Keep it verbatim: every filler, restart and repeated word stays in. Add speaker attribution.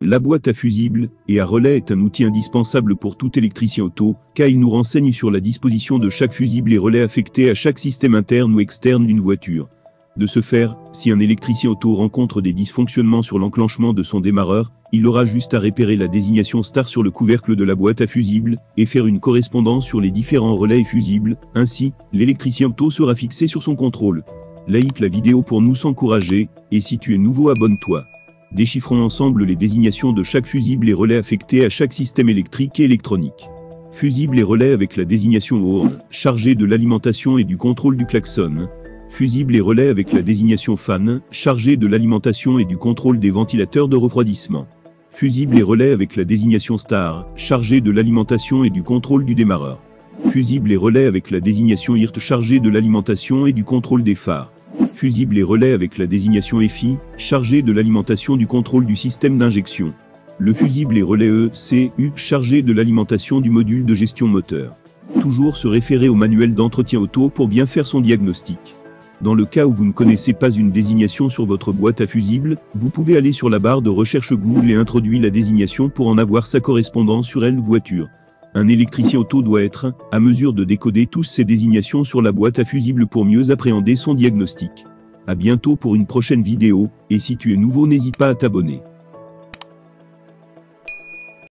Speaker 1: La boîte à fusibles et à relais est un outil indispensable pour tout électricien auto, car il nous renseigne sur la disposition de chaque fusible et relais affecté à chaque système interne ou externe d'une voiture. De ce faire, si un électricien auto rencontre des dysfonctionnements sur l'enclenchement de son démarreur, il aura juste à repérer la désignation star sur le couvercle de la boîte à fusibles et faire une correspondance sur les différents relais et fusibles. Ainsi, l'électricien auto sera fixé sur son contrôle. Like la vidéo pour nous encourager, et si tu es nouveau, abonne-toi. Déchiffrons ensemble les désignations de chaque fusible et relais affectés à chaque système électrique et électronique. Fusible et relais avec la désignation horn, chargé de l'alimentation et du contrôle du klaxon. Fusible et relais avec la désignation fan, chargé de l'alimentation et du contrôle des ventilateurs de refroidissement. Fusible et relais avec la désignation star, chargé de l'alimentation et du contrôle du démarreur. Fusible et relais avec la désignation hirt, chargé de l'alimentation et du contrôle des phares. Fusible et relais avec la désignation F I, chargé de l'alimentation du contrôle du système d'injection. Le fusible et relais E C U, chargé de l'alimentation du module de gestion moteur. Toujours se référer au manuel d'entretien auto pour bien faire son diagnostic. Dans le cas où vous ne connaissez pas une désignation sur votre boîte à fusibles, vous pouvez aller sur la barre de recherche Google et introduire la désignation pour en avoir sa correspondance sur elle voiture. Un électricien auto doit être à mesure de décoder toutes ces désignations sur la boîte à fusibles pour mieux appréhender son diagnostic. À bientôt pour une prochaine vidéo, et si tu es nouveau, n'hésite pas à t'abonner.